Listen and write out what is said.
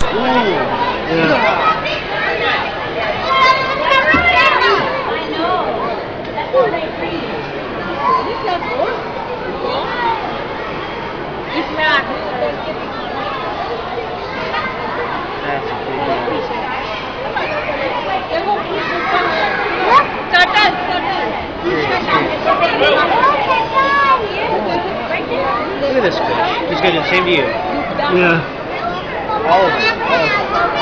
Look at this fish. He's going to the same to you. Yeah. All of them.